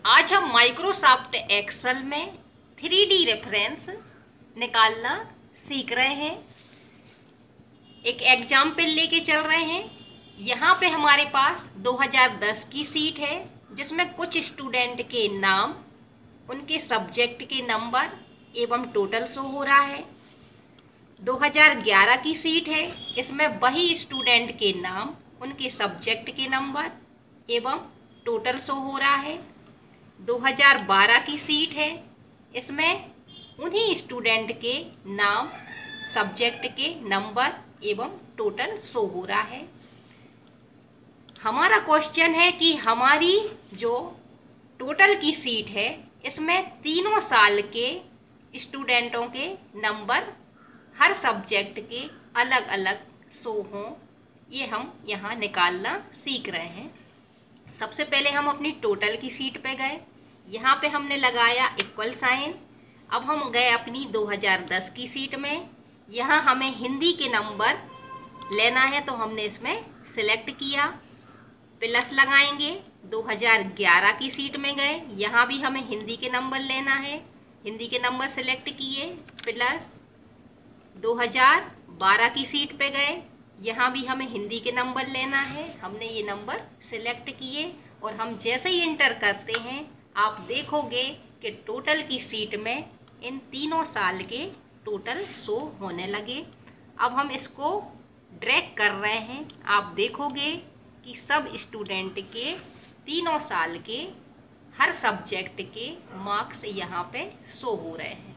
आज हम Microsoft Excel में 3D रेफरेंस निकालना सीख रहे हैं। एक एग्जाम्पल लेके चल रहे हैं। यहाँ पे हमारे पास 2010 की सीट है जिसमें कुछ स्टूडेंट के नाम, उनके सब्जेक्ट के नंबर एवं टोटल शो हो रहा है। 2011 की सीट है, इसमें वही स्टूडेंट के नाम, उनके सब्जेक्ट के नंबर एवं टोटल शो हो रहा है। 2012 की सीट है, इसमें उन्हीं स्टूडेंट के नाम, सब्जेक्ट के नंबर एवं टोटल शो हो रहा है। हमारा क्वेश्चन है कि हमारी जो टोटल की सीट है इसमें तीनों साल के स्टूडेंटों के नंबर हर सब्जेक्ट के अलग अलग शो हों, ये हम यहाँ निकालना सीख रहे हैं। सबसे पहले हम अपनी टोटल की सीट पे गए, यहाँ पे हमने लगाया इक्वल साइन। अब हम गए अपनी 2010 की सीट में, यहाँ हमें हिंदी के नंबर लेना है तो हमने इसमें सिलेक्ट किया, प्लस लगाएंगे। 2011 की सीट में गए, यहाँ भी हमें हिंदी के नंबर लेना है, हिंदी के नंबर सिलेक्ट किए, प्लस 2012 की सीट पे गए, यहाँ भी हमें हिंदी के नंबर लेना है, हमने ये नंबर सिलेक्ट किए। और हम जैसे ही इंटर करते हैं आप देखोगे कि टोटल की सीट में इन तीनों साल के टोटल शो होने लगे। अब हम इसको ड्रैग कर रहे हैं, आप देखोगे कि सब स्टूडेंट के तीनों साल के हर सब्जेक्ट के मार्क्स यहाँ पे शो हो रहे हैं।